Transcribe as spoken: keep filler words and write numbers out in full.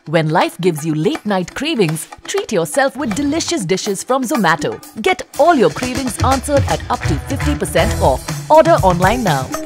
When life gives you late-night cravings, treat yourself with delicious dishes from Zomato. Get all your cravings answered at up to fifty percent off. Order online now.